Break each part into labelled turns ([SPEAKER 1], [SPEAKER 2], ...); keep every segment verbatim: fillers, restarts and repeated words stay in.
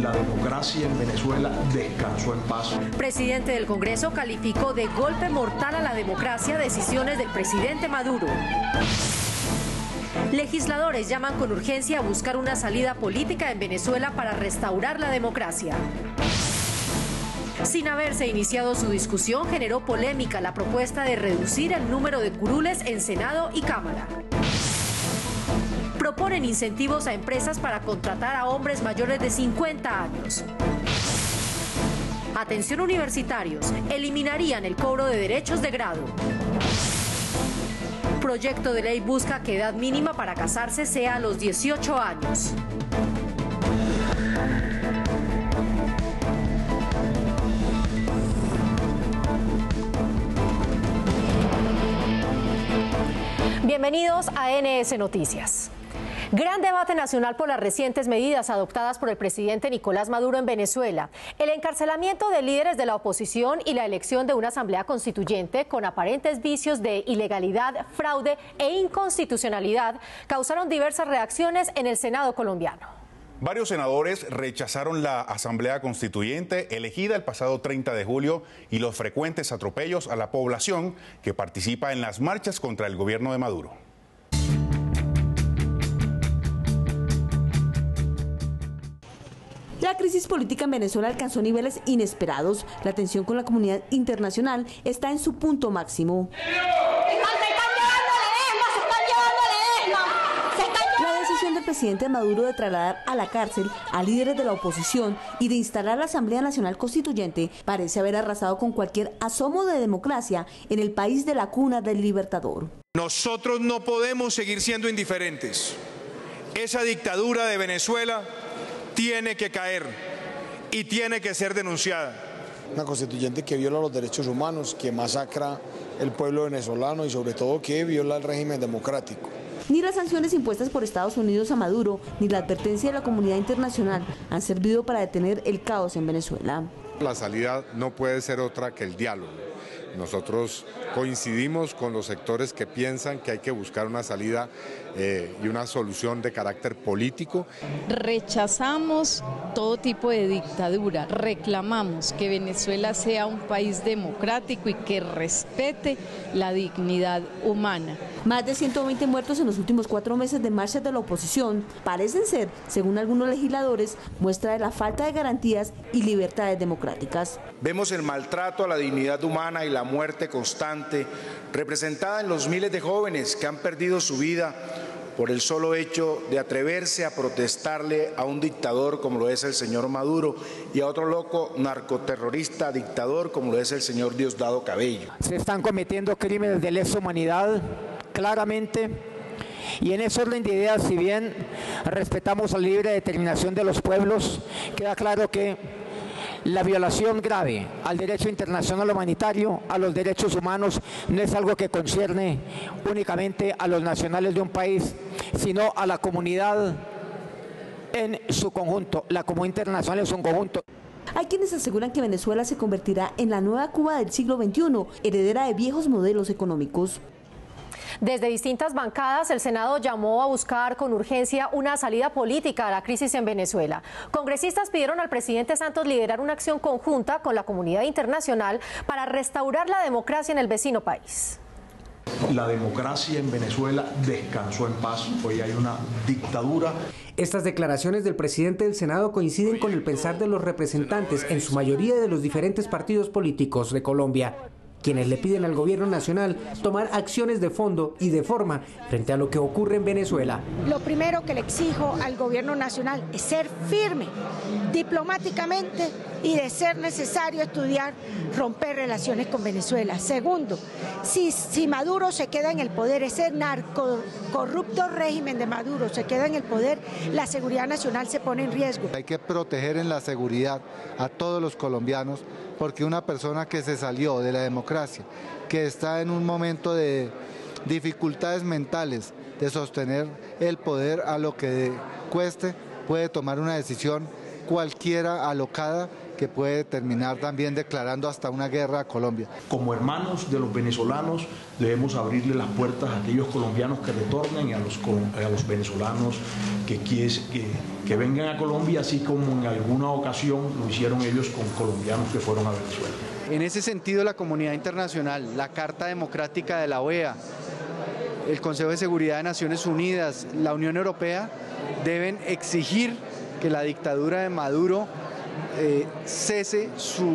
[SPEAKER 1] La democracia en Venezuela descansó en paz.
[SPEAKER 2] Presidente del Congreso calificó de golpe mortal a la democracia decisiones del presidente Maduro. Legisladores llaman con urgencia a buscar una salida política en Venezuela para restaurar la democracia. Sin haberse iniciado su discusión, generó polémica la propuesta de reducir el número de curules en Senado y Cámara. Proponen incentivos a empresas para contratar a hombres mayores de cincuenta años. Atención universitarios, eliminarían el cobro de derechos de grado. Proyecto de ley busca que edad mínima para casarse sea a los dieciocho años. Bienvenidos a N S Noticias. Gran debate nacional por las recientes medidas adoptadas por el presidente Nicolás Maduro en Venezuela. El encarcelamiento de líderes de la oposición y la elección de una asamblea constituyente con aparentes vicios de ilegalidad, fraude e inconstitucionalidad causaron diversas reacciones en el Senado colombiano.
[SPEAKER 3] Varios senadores rechazaron la asamblea constituyente elegida el pasado treinta de julio y los frecuentes atropellos a la población que participa en las marchas contra el gobierno de Maduro.
[SPEAKER 4] La crisis política en Venezuela alcanzó niveles inesperados. La tensión con la comunidad internacional está en su punto máximo. La decisión del presidente Maduro de trasladar a la cárcel a líderes de la oposición y de instalar la Asamblea Nacional Constituyente parece haber arrasado con cualquier asomo de democracia en el país de la cuna del Libertador.
[SPEAKER 5] Nosotros no podemos seguir siendo indiferentes. Esa dictadura de Venezuela tiene que caer y tiene que ser denunciada.
[SPEAKER 6] Una constituyente que viola los derechos humanos, que masacra el pueblo venezolano y sobre todo que viola el régimen democrático.
[SPEAKER 4] Ni las sanciones impuestas por Estados Unidos a Maduro, ni la advertencia de la comunidad internacional han servido para detener el caos en Venezuela.
[SPEAKER 7] La salida no puede ser otra que el diálogo. Nosotros coincidimos con los sectores que piensan que hay que buscar una salida eh, y una solución de carácter político.
[SPEAKER 8] Rechazamos todo tipo de dictadura, reclamamos que Venezuela sea un país democrático y que respete la dignidad humana.
[SPEAKER 4] Más de ciento veinte muertos en los últimos cuatro meses de marchas de la oposición parecen ser, según algunos legisladores, muestra de la falta de garantías y libertades democráticas.
[SPEAKER 5] Vemos el maltrato a la dignidad humana y la muerte constante representada en los miles de jóvenes que han perdido su vida por el solo hecho de atreverse a protestarle a un dictador como lo es el señor Maduro y a otro loco narcoterrorista dictador como lo es el señor Diosdado Cabello.
[SPEAKER 9] Se están cometiendo crímenes de lesa humanidad claramente, y en ese orden de ideas, si bien respetamos la libre determinación de los pueblos, queda claro que la violación grave al derecho internacional humanitario, a los derechos humanos, no es algo que concierne únicamente a los nacionales de un país, sino a la comunidad en su conjunto, la comunidad internacional en su conjunto.
[SPEAKER 4] Hay quienes aseguran que Venezuela se convertirá en la nueva Cuba del siglo veintiuno, heredera de viejos modelos económicos.
[SPEAKER 2] Desde distintas bancadas, el Senado llamó a buscar con urgencia una salida política a la crisis en Venezuela. Congresistas pidieron al presidente Santos liderar una acción conjunta con la comunidad internacional para restaurar la democracia en el vecino país.
[SPEAKER 1] La democracia en Venezuela descansó en paz. Hoy hay una dictadura.
[SPEAKER 10] Estas declaraciones del presidente del Senado coinciden con el pensar de los representantes, en su mayoría de los diferentes partidos políticos de Colombia, quienes le piden al gobierno nacional tomar acciones de fondo y de forma frente a lo que ocurre en Venezuela.
[SPEAKER 11] Lo primero que le exijo al gobierno nacional es ser firme diplomáticamente y, de ser necesario, estudiar romper relaciones con Venezuela. Segundo, si, si Maduro se queda en el poder, ese narco corrupto régimen de Maduro se queda en el poder, la seguridad nacional se pone en riesgo.
[SPEAKER 12] Hay que proteger en la seguridad a todos los colombianos, porque una persona que se salió de la democracia, que está en un momento de dificultades mentales de sostener el poder a lo que cueste, puede tomar una decisión cualquiera alocada que puede terminar también declarando hasta una guerra a Colombia.
[SPEAKER 1] Como hermanos de los venezolanos debemos abrirle las puertas a aquellos colombianos que retornen y a los, a los venezolanos que, que, que vengan a Colombia, así como en alguna ocasión lo hicieron ellos con colombianos que fueron a Venezuela.
[SPEAKER 13] En ese sentido, la comunidad internacional, la Carta Democrática de la O E A, el Consejo de Seguridad de Naciones Unidas, la Unión Europea, deben exigir que la dictadura de Maduro eh, cese su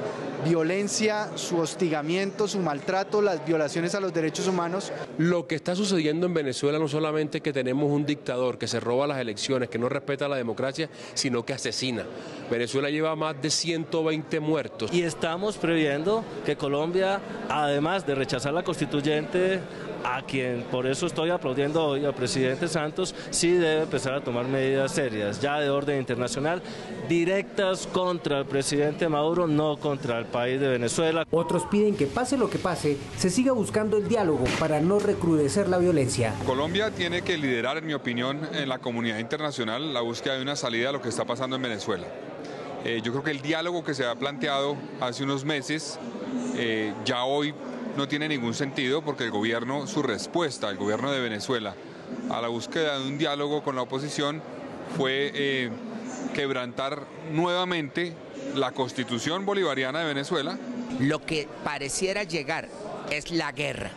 [SPEAKER 13] violencia, su hostigamiento, su maltrato, las violaciones a los derechos humanos.
[SPEAKER 14] Lo que está sucediendo en Venezuela no solamente es que tenemos un dictador que se roba las elecciones, que no respeta la democracia, sino que asesina. Venezuela lleva más de ciento veinte muertos.
[SPEAKER 15] Y estamos previendo que Colombia, además de rechazar la constituyente, a quien por eso estoy aplaudiendo hoy al presidente Santos, sí debe empezar a tomar medidas serias, ya de orden internacional, directas contra el presidente Maduro, no contra el país de Venezuela.
[SPEAKER 10] Otros piden que pase lo que pase, se siga buscando el diálogo para no recrudecer la violencia.
[SPEAKER 16] Colombia tiene que liderar, en mi opinión, en la comunidad internacional la búsqueda de una salida a lo que está pasando en Venezuela. Eh, yo creo que el diálogo que se ha planteado hace unos meses, eh, ya hoy no tiene ningún sentido, porque el gobierno, su respuesta, el gobierno de Venezuela, a la búsqueda de un diálogo con la oposición fue eh, quebrantar nuevamente la Constitución bolivariana de Venezuela.
[SPEAKER 17] Lo que pareciera llegar es la guerra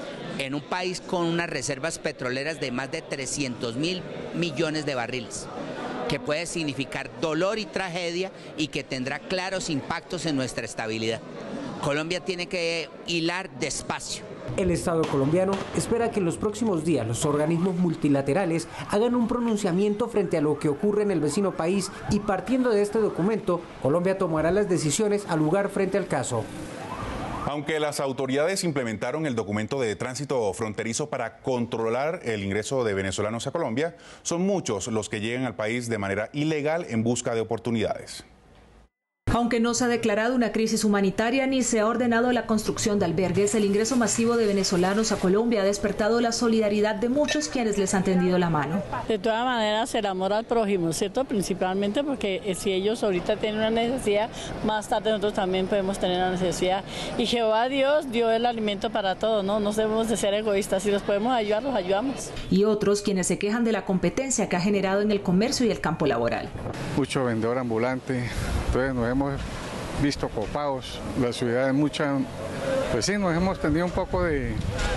[SPEAKER 17] en un país con unas reservas petroleras de más de trescientos mil millones de barriles, que puede significar dolor y tragedia y que tendrá claros impactos en nuestra estabilidad. Colombia tiene que hilar despacio.
[SPEAKER 10] El Estado colombiano espera que en los próximos días los organismos multilaterales hagan un pronunciamiento frente a lo que ocurre en el vecino país y, partiendo de este documento, Colombia tomará las decisiones al lugar frente al caso.
[SPEAKER 3] Aunque las autoridades implementaron el documento de tránsito fronterizo para controlar el ingreso de venezolanos a Colombia, son muchos los que llegan al país de manera ilegal en busca de oportunidades.
[SPEAKER 18] Aunque no se ha declarado una crisis humanitaria ni se ha ordenado la construcción de albergues, el ingreso masivo de venezolanos a Colombia ha despertado la solidaridad de muchos quienes les han tendido la mano.
[SPEAKER 19] De todas maneras, el amor al prójimo, ¿cierto? Principalmente porque si ellos ahorita tienen una necesidad, más tarde nosotros también podemos tener una necesidad. Y Jehová Dios dio el alimento para todos, ¿no? No debemos de ser egoístas. Si los podemos ayudar, los ayudamos.
[SPEAKER 18] Y otros quienes se quejan de la competencia que ha generado en el comercio y el campo laboral.
[SPEAKER 20] Mucho vendedor ambulante, entonces nos hemos visto copados, la ciudad es mucha, pues sí, nos hemos tenido un poco de,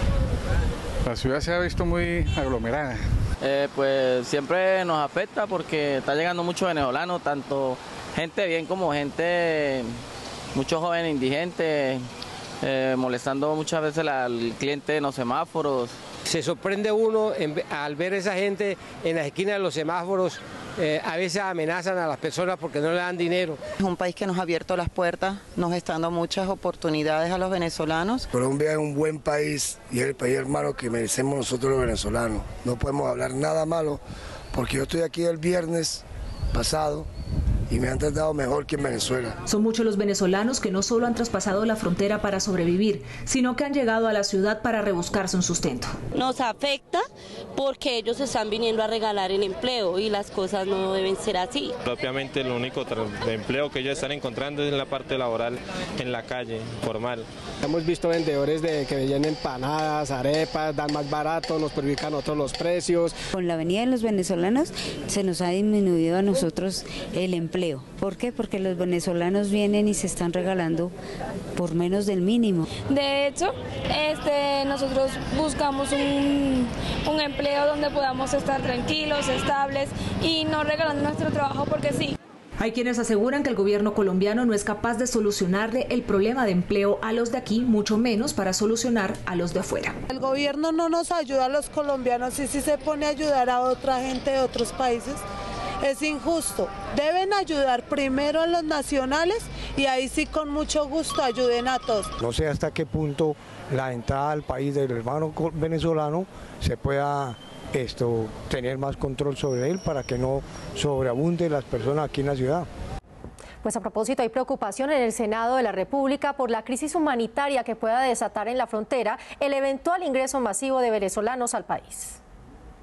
[SPEAKER 20] la ciudad se ha visto muy aglomerada.
[SPEAKER 21] Eh, pues siempre nos afecta porque está llegando mucho venezolano, tanto gente bien como gente, muchos jóvenes indigentes, eh, molestando muchas veces al cliente en los semáforos.
[SPEAKER 22] Se sorprende uno en, al ver a esa gente en las esquinas de los semáforos. Eh, a veces amenazan a las personas porque no le dan dinero.
[SPEAKER 23] Es un país que nos ha abierto las puertas, nos está dando muchas oportunidades a los venezolanos.
[SPEAKER 24] Colombia es un buen país y es el país hermano que merecemos nosotros los venezolanos. No podemos hablar nada malo porque yo estoy aquí el viernes pasado y me han tratado mejor que en Venezuela.
[SPEAKER 18] Son muchos los venezolanos que no solo han traspasado la frontera para sobrevivir, sino que han llegado a la ciudad para rebuscarse un sustento.
[SPEAKER 25] Nos afecta porque ellos están viniendo a regalar el empleo y las cosas no deben ser así.
[SPEAKER 26] Propiamente el único empleo que ellos están encontrando es en la parte laboral, en la calle, formal.
[SPEAKER 22] Hemos visto vendedores de que venden empanadas, arepas, dan más barato, nos perjudican otros los precios.
[SPEAKER 27] Con la venida de los venezolanos se nos ha disminuido a nosotros el empleo. ¿Por qué? Porque los venezolanos vienen y se están regalando por menos del mínimo.
[SPEAKER 28] De hecho, este, nosotros buscamos un, un empleo donde podamos estar tranquilos, estables y no regalando nuestro trabajo porque sí.
[SPEAKER 18] Hay quienes aseguran que el gobierno colombiano no es capaz de solucionarle el problema de empleo a los de aquí, mucho menos para solucionar a los de afuera.
[SPEAKER 29] El gobierno no nos ayuda a los colombianos y sí se pone a ayudar a otra gente de otros países. Es injusto. Deben ayudar primero a los nacionales y ahí sí con mucho gusto ayuden a todos.
[SPEAKER 30] No sé hasta qué punto la entrada al país del hermano venezolano se pueda esto, tener más control sobre él para que no sobreabunden las personas aquí en la ciudad.
[SPEAKER 2] Pues a propósito, hay preocupación en el Senado de la República por la crisis humanitaria que pueda desatar en la frontera el eventual ingreso masivo de venezolanos al país.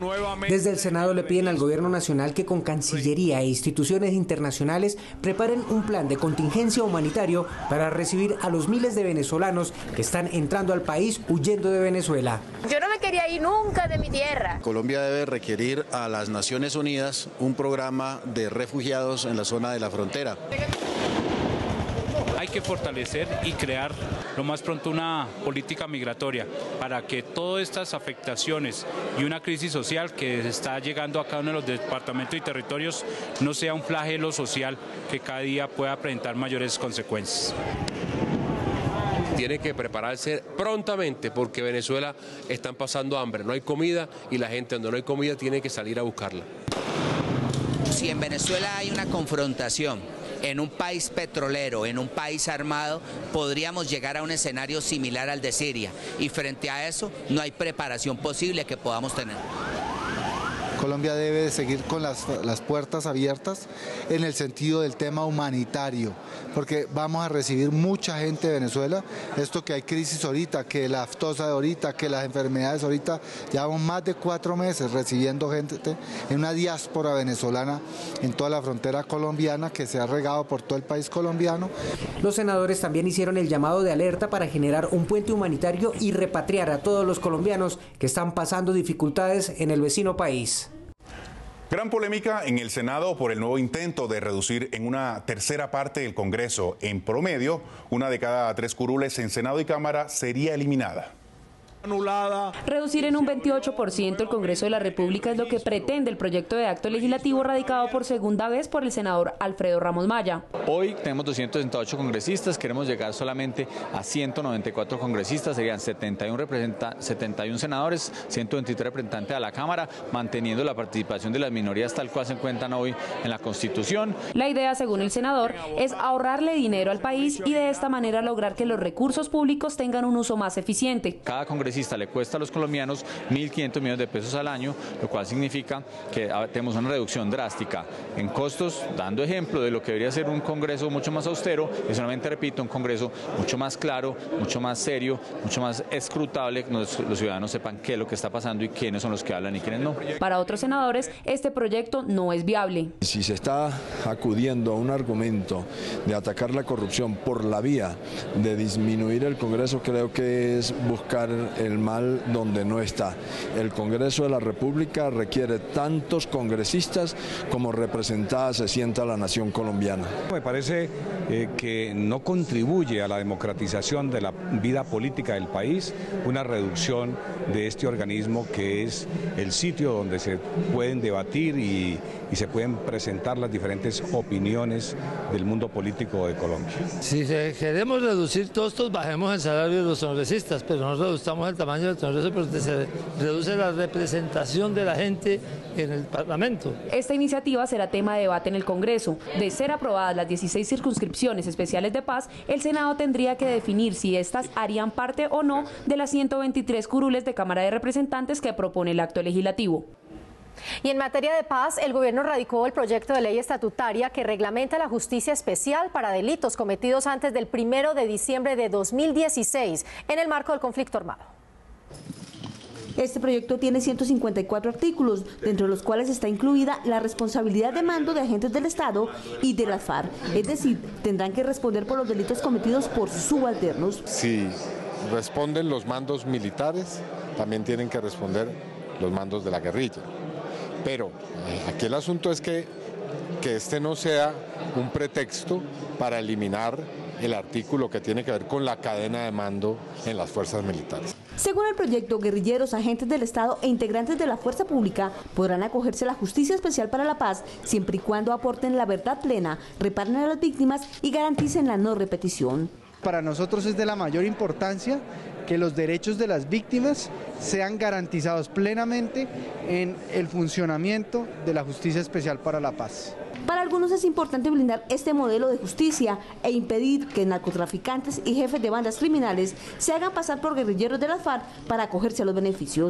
[SPEAKER 10] Desde el Senado le piden al gobierno nacional que con Cancillería e instituciones internacionales preparen un plan de contingencia humanitario para recibir a los miles de venezolanos que están entrando al país huyendo de Venezuela.
[SPEAKER 1] Yo no me quería ir nunca de mi tierra.
[SPEAKER 4] Colombia debe requerir a las Naciones Unidas un programa de refugiados en la zona de la frontera.
[SPEAKER 5] Hay que fortalecer y crear lo más pronto una política migratoria para que todas estas afectaciones y una crisis social que está llegando a cada uno de los departamentos y territorios no sea un flagelo social que cada día pueda presentar mayores consecuencias.
[SPEAKER 14] Tiene que prepararse prontamente porque Venezuela están pasando hambre, no hay comida y la gente donde no hay comida tiene que salir a buscarla.
[SPEAKER 17] Si en Venezuela hay una confrontación en un país petrolero, en un país armado, podríamos llegar a un escenario similar al de Siria y frente a eso no hay preparación posible que podamos tener.
[SPEAKER 6] Colombia debe seguir con las, las puertas abiertas en el sentido del tema humanitario, porque vamos a recibir mucha gente de Venezuela. Esto que hay crisis ahorita, que la aftosa de ahorita, que las enfermedades ahorita, llevamos más de cuatro meses recibiendo gente en una diáspora venezolana en toda la frontera colombiana que se ha regado por todo el país colombiano.
[SPEAKER 10] Los senadores también hicieron el llamado de alerta para generar un puente humanitario y repatriar a todos los colombianos que están pasando dificultades en el vecino país.
[SPEAKER 3] Gran polémica en el Senado por el nuevo intento de reducir en una tercera parte del Congreso. En promedio, una de cada tres curules en Senado y Cámara sería eliminada.
[SPEAKER 7] Anulada. Reducir en un veintiocho por ciento el Congreso de la República es lo que pretende el proyecto de acto legislativo radicado por segunda vez por el senador Alfredo Ramos Maya.
[SPEAKER 8] Hoy tenemos doscientos sesenta y ocho congresistas, queremos llegar solamente a ciento noventa y cuatro congresistas, serían setenta y uno, setenta y uno senadores, ciento veintitrés representantes a la Cámara, manteniendo la participación de las minorías tal cual se encuentran hoy en la Constitución.
[SPEAKER 7] La idea, según el senador, es ahorrarle dinero al país y de esta manera lograr que los recursos públicos tengan un uso más eficiente.
[SPEAKER 8] Cada congresista le cuesta a los colombianos mil quinientos millones de pesos al año, lo cual significa que tenemos una reducción drástica en costos, dando ejemplo de lo que debería ser un Congreso mucho más austero y solamente, repito, un Congreso mucho más claro, mucho más serio, mucho más escrutable, que los, los ciudadanos sepan qué es lo que está pasando y quiénes son los que hablan y quiénes no.
[SPEAKER 7] Para otros senadores, este proyecto no es viable.
[SPEAKER 9] Si se está acudiendo a un argumento de atacar la corrupción por la vía de disminuir el Congreso, creo que es buscar el mal donde no está. El Congreso de la República requiere tantos congresistas como representada se sienta la nación colombiana.
[SPEAKER 11] Me parece eh, que no contribuye a la democratización de la vida política del país una reducción de este organismo que es el sitio donde se pueden debatir y, y se pueden presentar las diferentes opiniones del mundo político de Colombia.
[SPEAKER 12] Si queremos reducir costos, bajemos el salario de los congresistas, pero no reduzcamos el tamaño del Congreso, pero se reduce la representación de la gente en el Parlamento.
[SPEAKER 7] Esta iniciativa será tema de debate en el Congreso. De ser aprobadas las dieciséis circunscripciones especiales de paz, el Senado tendría que definir si estas harían parte o no de las ciento veintitrés curules de Cámara de Representantes que propone el acto legislativo.
[SPEAKER 2] Y en materia de paz, el gobierno radicó el proyecto de ley estatutaria que reglamenta la justicia especial para delitos cometidos antes del primero de diciembre de dos mil dieciséis en el marco del conflicto armado.
[SPEAKER 13] Este proyecto tiene ciento cincuenta y cuatro artículos, dentro de los cuales está incluida la responsabilidad de mando de agentes del Estado y de las FARC. Es decir, tendrán que responder por los delitos cometidos por sus subalternos.
[SPEAKER 31] Si responden los mandos militares, también tienen que responder los mandos de la guerrilla. Pero eh, aquí el asunto es que, que este no sea un pretexto para eliminar el artículo que tiene que ver con la cadena de mando en las fuerzas militares.
[SPEAKER 13] Según el proyecto, guerrilleros, agentes del Estado e integrantes de la fuerza pública podrán acogerse a la Justicia Especial para la Paz siempre y cuando aporten la verdad plena, reparen a las víctimas y garanticen la no repetición.
[SPEAKER 32] Para nosotros es de la mayor importancia que los derechos de las víctimas sean garantizados plenamente en el funcionamiento de la Justicia Especial para la Paz.
[SPEAKER 13] Para algunos es importante blindar este modelo de justicia e impedir que narcotraficantes y jefes de bandas criminales se hagan pasar por guerrilleros de la FARC para acogerse a los beneficios.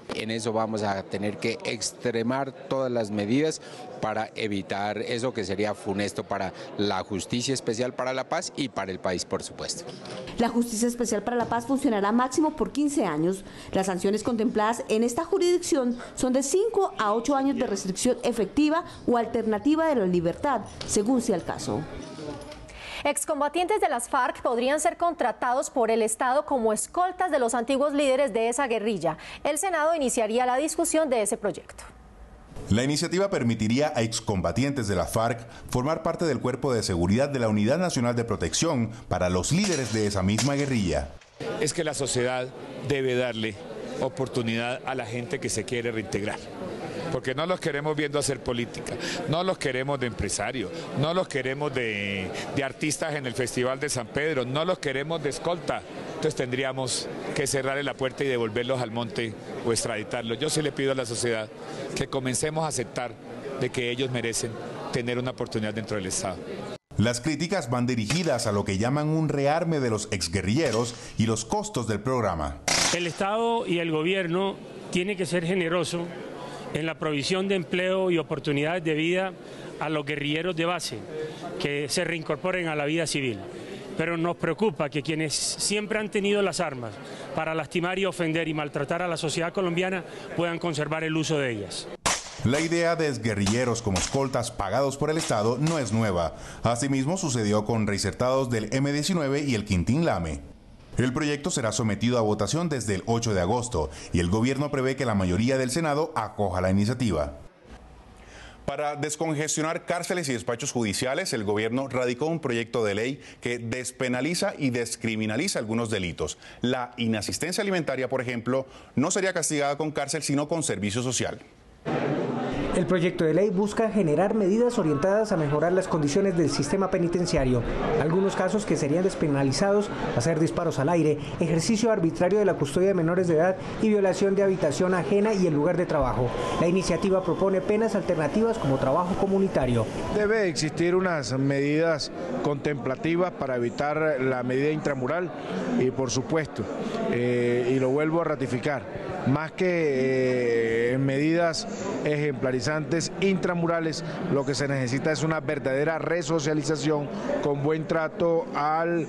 [SPEAKER 15] En eso vamos a tener que extremar todas las medidas para evitar eso que sería funesto para la Justicia Especial para la Paz y para el país, por supuesto.
[SPEAKER 13] La Justicia Especial para la Paz funcionará máximo por quince años. Las sanciones contempladas en esta jurisdicción son de cinco a ocho años de restricción efectiva o alternativa de la libertad, según sea el caso.
[SPEAKER 2] Excombatientes de las FARC podrían ser contratados por el Estado como escoltas de los antiguos líderes de esa guerrilla. El Senado iniciaría la discusión de ese proyecto.
[SPEAKER 3] La iniciativa permitiría a excombatientes de la FARC formar parte del cuerpo de seguridad de la Unidad Nacional de Protección para los líderes de esa misma guerrilla.
[SPEAKER 16] Es que la sociedad debe darle oportunidad a la gente que se quiere reintegrar. Porque no los queremos viendo hacer política, no los queremos de empresarios, no los queremos de, de artistas en el Festival de San Pedro, no los queremos de escolta. Entonces tendríamos que cerrarle la puerta y devolverlos al monte o extraditarlos. Yo sí le pido a la sociedad que comencemos a aceptar de que ellos merecen tener una oportunidad dentro del Estado.
[SPEAKER 3] Las críticas van dirigidas a lo que llaman un rearme de los exguerrilleros y los costos del programa.
[SPEAKER 19] El Estado y el gobierno tienen que ser generosos en la provisión de empleo y oportunidades de vida a los guerrilleros de base que se reincorporen a la vida civil. Pero nos preocupa que quienes siempre han tenido las armas para lastimar y ofender y maltratar a la sociedad colombiana puedan conservar el uso de ellas.
[SPEAKER 3] La idea de exguerrilleros como escoltas pagados por el Estado no es nueva. Asimismo sucedió con reinsertados del eme diecinueve y el Quintín Lame. El proyecto será sometido a votación desde el ocho de agosto y el gobierno prevé que la mayoría del Senado acoja la iniciativa. Para descongestionar cárceles y despachos judiciales, el gobierno radicó un proyecto de ley que despenaliza y descriminaliza algunos delitos. La inasistencia alimentaria, por ejemplo, no sería castigada con cárcel, sino con servicio social.
[SPEAKER 10] El proyecto de ley busca generar medidas orientadas a mejorar las condiciones del sistema penitenciario. Algunos casos que serían despenalizados: hacer disparos al aire, ejercicio arbitrario de la custodia de menores de edad y violación de habitación ajena y el lugar de trabajo. La iniciativa propone penas alternativas como trabajo comunitario.
[SPEAKER 32] Debe existir unas medidas contemplativas para evitar la medida intramural y, por supuesto, eh, y lo vuelvo a ratificar, más que eh, medidas ejemplarizantes intramurales, lo que se necesita es una verdadera resocialización con buen trato al,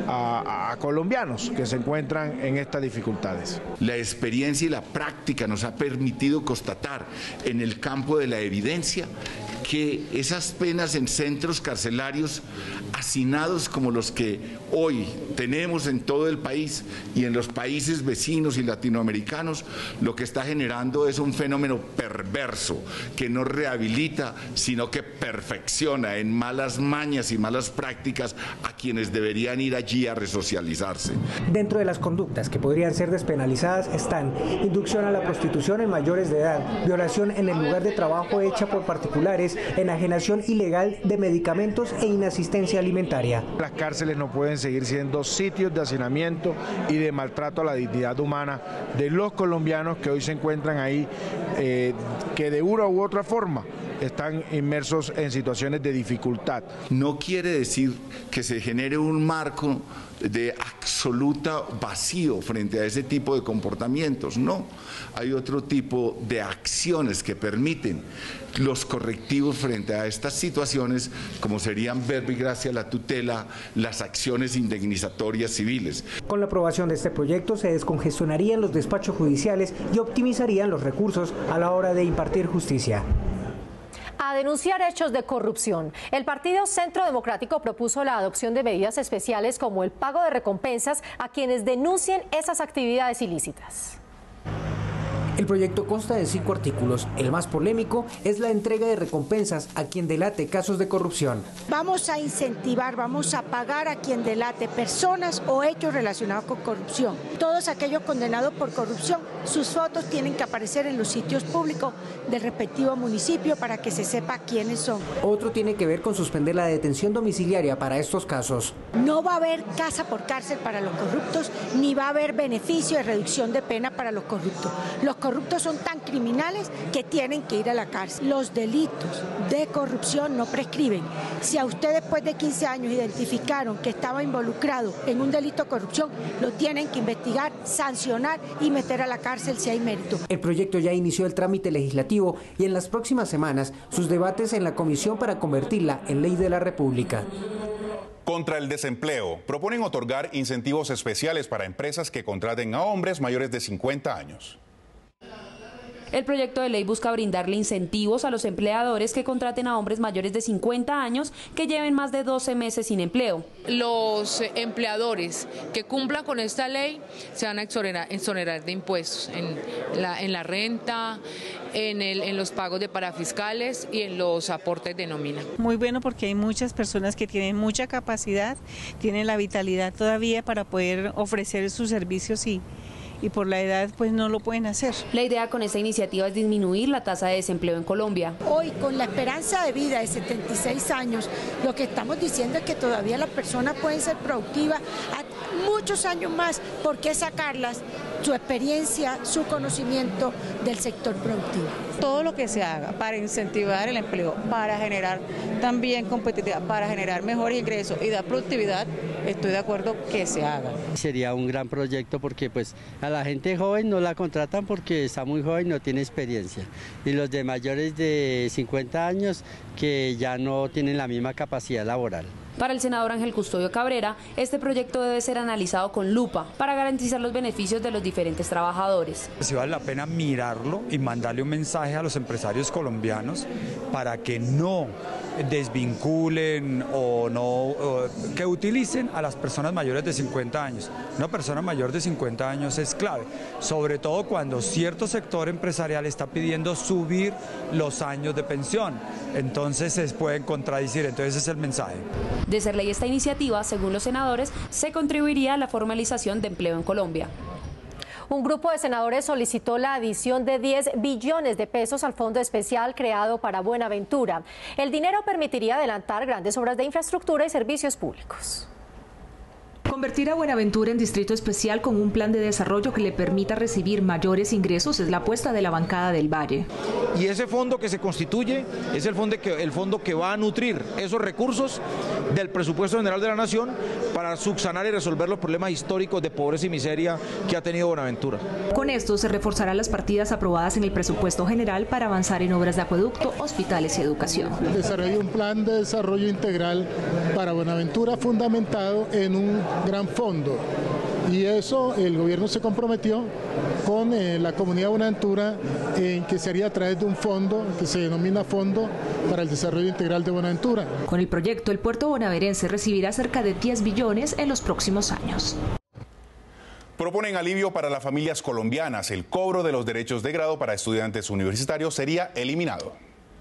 [SPEAKER 32] a, a colombianos que se encuentran en estas dificultades.
[SPEAKER 20] La experiencia y la práctica nos ha permitido constatar en el campo de la evidencia que esas penas en centros carcelarios hacinados como los que hoy tenemos en todo el país y en los países vecinos y latinoamericanos, lo que está generando es un fenómeno perverso que no rehabilita, sino que perfecciona en malas mañas y malas prácticas a quienes deberían ir allí a resocializarse.
[SPEAKER 10] Dentro de las conductas que podrían ser despenalizadas están inducción a la prostitución en mayores de edad, violación en el lugar de trabajo hecha por particulares, enajenación ilegal de medicamentos e inasistencia alimentaria.
[SPEAKER 32] Las cárceles no pueden seguir siendo sitios de hacinamiento y de maltrato a la dignidad humana de los colombianos que hoy se encuentran ahí, eh, que de una u otra forma están inmersos en situaciones de dificultad.
[SPEAKER 20] No quiere decir que se genere un marco de absoluta vacío frente a ese tipo de comportamientos, no. Hay otro tipo de acciones que permiten los correctivos frente a estas situaciones, como serían verbo y gracia la tutela, las acciones indemnizatorias civiles.
[SPEAKER 10] Con la aprobación de este proyecto se descongestionarían los despachos judiciales y optimizarían los recursos a la hora de impartir justicia.
[SPEAKER 2] A denunciar hechos de corrupción, el Partido Centro Democrático propuso la adopción de medidas especiales como el pago de recompensas a quienes denuncien esas actividades ilícitas.
[SPEAKER 10] El proyecto consta de cinco artículos. El más polémico es la entrega de recompensas a quien delate casos de corrupción.
[SPEAKER 21] Vamos a incentivar, vamos a pagar a quien delate personas o hechos relacionados con corrupción. Todos aquellos condenados por corrupción, sus fotos tienen que aparecer en los sitios públicos del respectivo municipio para que se sepa quiénes son.
[SPEAKER 10] Otro tiene que ver con suspender la detención domiciliaria para estos casos.
[SPEAKER 21] No va a haber casa por cárcel para los corruptos, ni va a haber beneficio de reducción de pena para los corruptos. Los corruptos corruptos son tan criminales que tienen que ir a la cárcel. Los delitos de corrupción no prescriben. Si a usted después de quince años identificaron que estaba involucrado en un delito de corrupción, lo tienen que investigar, sancionar y meter a la cárcel si hay mérito.
[SPEAKER 10] El proyecto ya inició el trámite legislativo y en las próximas semanas sus debates en la comisión para convertirla en ley de la República.
[SPEAKER 3] Contra el desempleo, proponen otorgar incentivos especiales para empresas que contraten a hombres mayores de cincuenta años.
[SPEAKER 7] El proyecto de ley busca brindarle incentivos a los empleadores que contraten a hombres mayores de cincuenta años que lleven más de doce meses sin empleo.
[SPEAKER 1] Los empleadores que cumplan con esta ley se van a exonerar, exonerar de impuestos en la, en la renta, en, el, en los pagos de parafiscales y en los aportes de nómina.
[SPEAKER 4] Muy bueno porque hay muchas personas que tienen mucha capacidad, tienen la vitalidad todavía para poder ofrecer sus servicios y y por la edad pues no lo pueden hacer.
[SPEAKER 7] La idea con esta iniciativa es disminuir la tasa de desempleo en Colombia.
[SPEAKER 21] Hoy, con la esperanza de vida de setenta y seis años, lo que estamos diciendo es que todavía las personas pueden ser productivas a muchos años más. ¿Por qué sacarlas? Su experiencia, su conocimiento del sector productivo.
[SPEAKER 4] Todo lo que se haga para incentivar el empleo, para generar también competitividad, para generar mejor ingreso y dar productividad, estoy de acuerdo que se haga.
[SPEAKER 18] Sería un gran proyecto porque pues a la gente joven no la contratan porque está muy joven y no tiene experiencia. Y los de mayores de cincuenta años que ya no tienen la misma capacidad laboral.
[SPEAKER 7] Para el senador Ángel Custodio Cabrera, este proyecto debe ser analizado con lupa para garantizar los beneficios de los diferentes trabajadores.
[SPEAKER 22] Si vale la pena mirarlo y mandarle un mensaje a los empresarios colombianos para que no desvinculen o no o que utilicen a las personas mayores de cincuenta años. Una persona mayor de cincuenta años es clave, sobre todo cuando cierto sector empresarial está pidiendo subir los años de pensión. Entonces se pueden contradecir, entonces ese es el mensaje.
[SPEAKER 7] De ser ley esta iniciativa, según los senadores, se contribuiría a la formalización de empleo en Colombia.
[SPEAKER 2] Un grupo de senadores solicitó la adición de diez billones de pesos al fondo especial creado para Buenaventura. El dinero permitiría adelantar grandes obras de infraestructura y servicios públicos.
[SPEAKER 23] Convertir a Buenaventura en distrito especial con un plan de desarrollo que le permita recibir mayores ingresos es la apuesta de la bancada del Valle.
[SPEAKER 24] Y ese fondo que se constituye es el fondo que, el fondo que va a nutrir esos recursos del presupuesto general de la Nación para subsanar y resolver los problemas históricos de pobreza y miseria que ha tenido Buenaventura.
[SPEAKER 23] Con esto se reforzarán las partidas aprobadas en el presupuesto general para avanzar en obras de acueducto, hospitales y educación.
[SPEAKER 25] Desarrolla un plan de desarrollo integral para Buenaventura fundamentado en un gran fondo, y eso el gobierno se comprometió con eh, la comunidad de Buenaventura en que se haría a través de un fondo que se denomina Fondo para el Desarrollo Integral de Buenaventura.
[SPEAKER 23] Con el proyecto, el puerto bonaerense recibirá cerca de diez billones en los próximos años.
[SPEAKER 3] Proponen alivio para las familias colombianas. El cobro de los derechos de grado para estudiantes universitarios sería eliminado.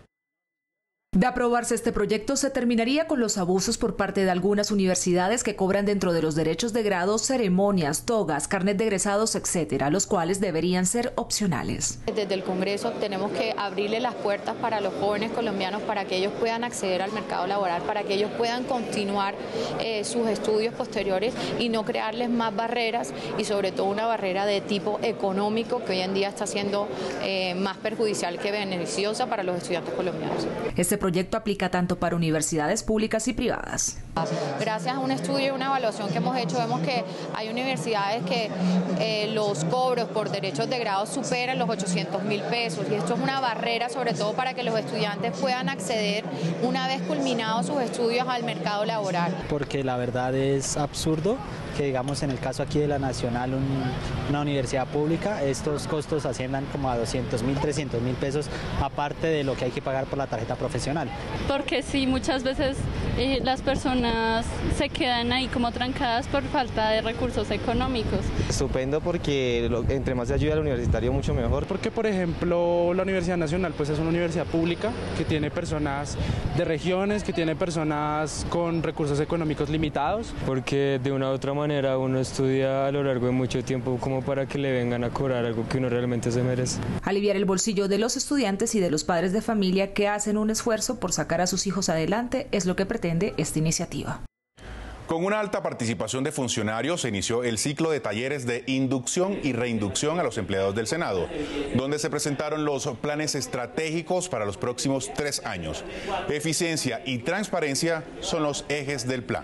[SPEAKER 23] De aprobarse este proyecto, se terminaría con los abusos por parte de algunas universidades que cobran dentro de los derechos de grado ceremonias, togas, carnet de egresados, etcétera, los cuales deberían ser opcionales.
[SPEAKER 26] Desde el Congreso tenemos que abrirle las puertas para los jóvenes colombianos para que ellos puedan acceder al mercado laboral, para que ellos puedan continuar eh, sus estudios posteriores y no crearles más barreras y sobre todo una barrera de tipo económico que hoy en día está siendo eh, más perjudicial que beneficiosa para los estudiantes colombianos.
[SPEAKER 23] Este proyecto aplica tanto para universidades públicas y privadas.
[SPEAKER 26] Gracias a un estudio y una evaluación que hemos hecho, vemos que hay universidades que eh, los cobros por derechos de grado superan los ochocientos mil pesos y esto es una barrera sobre todo para que los estudiantes puedan acceder una vez culminados sus estudios al mercado laboral.
[SPEAKER 27] Porque la verdad es absurdo que digamos en el caso aquí de la Nacional, un, una universidad pública, estos costos asciendan como a doscientos mil, trescientos mil pesos aparte de lo que hay que pagar por la tarjeta profesional.
[SPEAKER 28] Porque sí, muchas veces eh, las personas se quedan ahí como trancadas por falta de recursos económicos.
[SPEAKER 29] Estupendo porque lo, entre más se ayuda al universitario mucho mejor.
[SPEAKER 30] Porque por ejemplo la Universidad Nacional pues es una universidad pública que tiene personas de regiones, que tiene personas con recursos económicos limitados.
[SPEAKER 33] Porque de una u otra manera uno estudia a lo largo de mucho tiempo como para que le vengan a cobrar algo que uno realmente se merece.
[SPEAKER 23] Aliviar el bolsillo de los estudiantes y de los padres de familia que hacen un esfuerzo por sacar a sus hijos adelante es lo que pretende esta iniciativa.
[SPEAKER 3] Con una alta participación de funcionarios se inició el ciclo de talleres de inducción y reinducción a los empleados del Senado, donde se presentaron los planes estratégicos para los próximos tres años. Eficiencia y transparencia son los ejes del plan.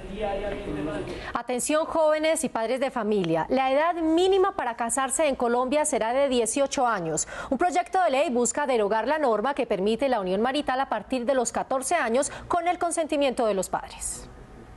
[SPEAKER 2] Atención jóvenes y padres de familia, la edad mínima para casarse en Colombia será de dieciocho años. Un proyecto de ley busca derogar la norma que permite la unión marital a partir de los catorce años con el consentimiento de los padres.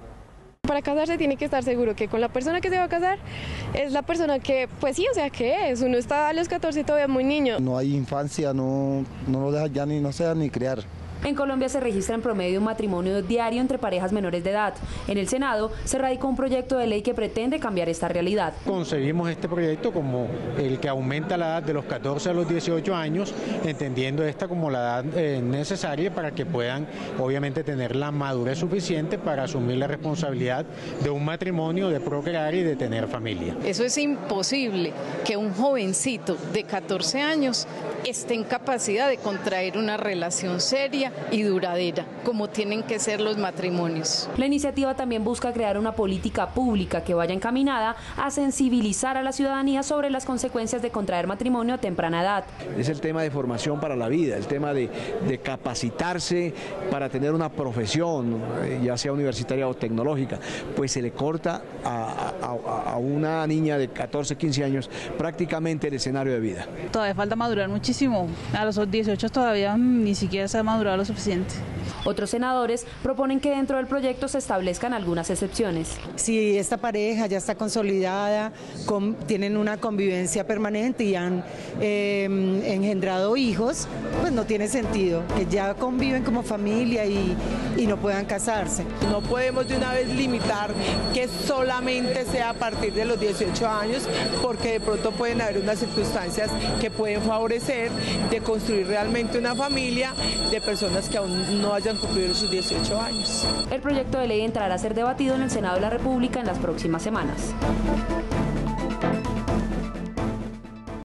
[SPEAKER 5] Para casarse tiene que estar seguro que con la persona que se va a casar es la persona que, pues sí, o sea, que es. Uno está a los catorce todavía muy niño.
[SPEAKER 6] No hay infancia, no, no lo deja ya ni, no sea ni criar.
[SPEAKER 7] En Colombia se registra en promedio un matrimonio diario entre parejas menores de edad. En el Senado se radicó un proyecto de ley que pretende cambiar esta realidad.
[SPEAKER 8] Concebimos este proyecto como el que aumenta la edad de los catorce a los dieciocho años, entendiendo esta como la edad eh, necesaria para que puedan obviamente tener la madurez suficiente para asumir la responsabilidad de un matrimonio, de procrear y de tener familia.
[SPEAKER 9] Eso es imposible, que un jovencito de catorce años esté en capacidad de contraer una relación seria y duradera, como tienen que ser los matrimonios.
[SPEAKER 7] La iniciativa también busca crear una política pública que vaya encaminada a sensibilizar a la ciudadanía sobre las consecuencias de contraer matrimonio a temprana edad.
[SPEAKER 32] Es el tema de formación para la vida, el tema de, de capacitarse para tener una profesión, ya sea universitaria o tecnológica, pues se le corta a, a, a una niña de catorce, quince años prácticamente el escenario de vida.
[SPEAKER 11] Todavía falta madurar muchísimo, a los dieciocho todavía ni siquiera se ha madurado lo suficiente.
[SPEAKER 7] Otros senadores proponen que dentro del proyecto se establezcan algunas excepciones.
[SPEAKER 12] Si esta pareja ya está consolidada, con, tienen una convivencia permanente y han eh, engendrado hijos, pues no tiene sentido que ya conviven como familia y, y no puedan casarse.
[SPEAKER 13] No podemos de una vez limitar que solamente sea a partir de los dieciocho años, porque de pronto pueden haber unas circunstancias que pueden favorecer de construir realmente una familia de personas que aún no hayan cumplido sus dieciocho años.
[SPEAKER 7] El proyecto de ley entrará a ser debatido en el Senado de la República en las próximas semanas.